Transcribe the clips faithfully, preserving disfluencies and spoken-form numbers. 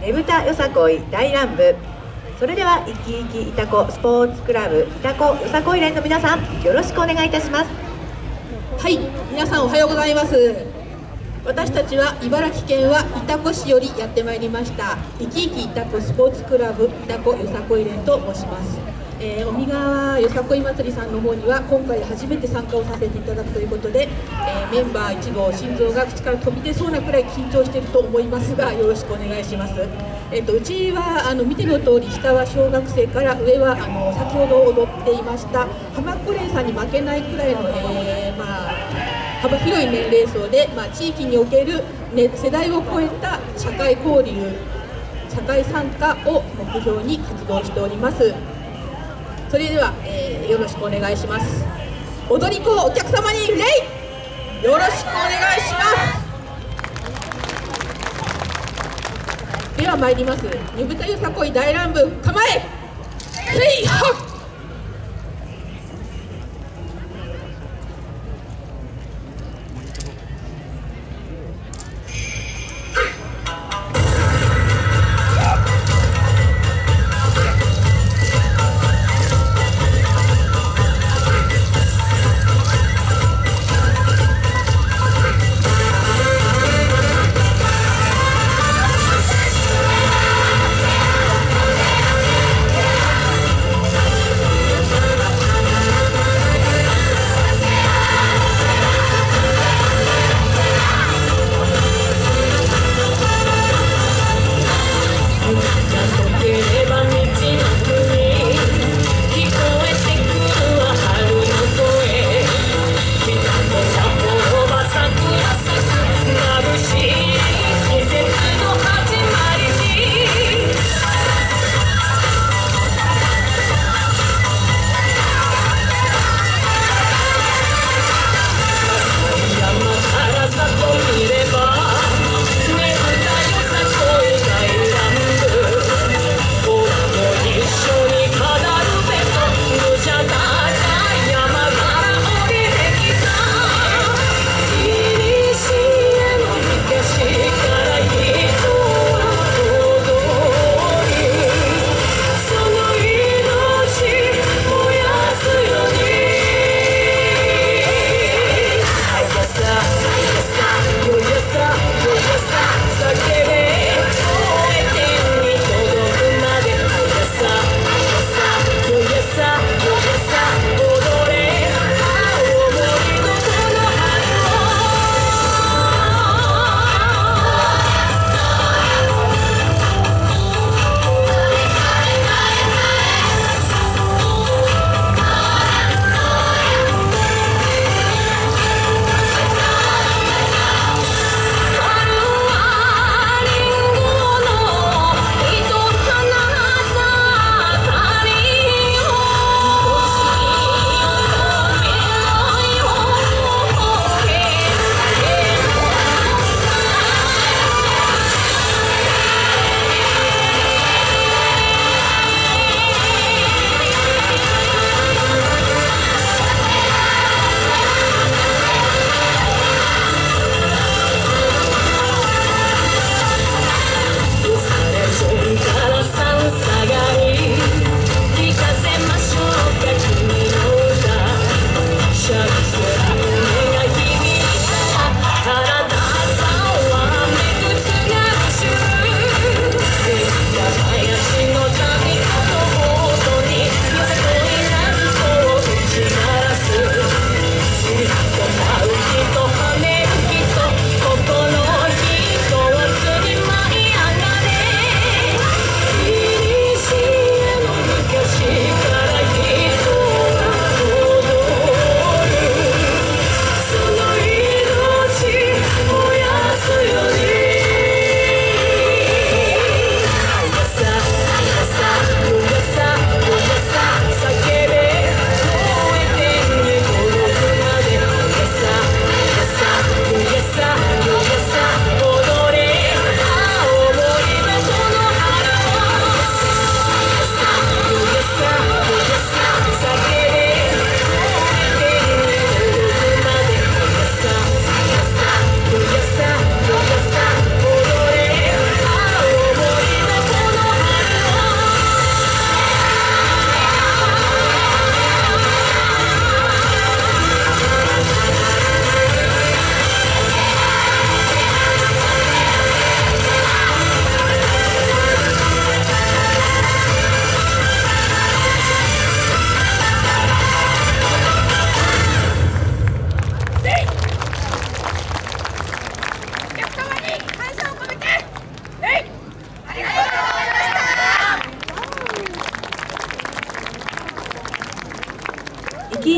ねぶたよさこい大乱舞。それでは、いきいきいたこスポーツクラブいたこよさこい連の皆さん、よろしくお願いいたします。 はい、皆さんおはようございます。私たちは茨城県は潮来市よりやってまいりましたいきいきいたこスポーツクラブいたこよさこい連と申します。えー、尾身川よさこい祭りさんの方には今回初めて参加をさせていただくということで、えー、メンバー一同心臓が口から飛び出そうなくらい緊張していると思いますが、よろしくお願いします。えー、とうちはあの見ての通り、下は小学生から上はあの先ほど踊っていました浜っ子連さんに負けないくらいの、えー、まあ幅広い年齢層で、まあ、地域における、ね、世代を超えた社会交流、社会参加を目標に活動しております。それでは、えー、よろしくお願いします。踊り子お客様に礼、よろしくお願いします。では参ります。ねぶたよさこい大乱舞、構え、せいはっ。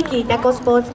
きいきいたこスポーツ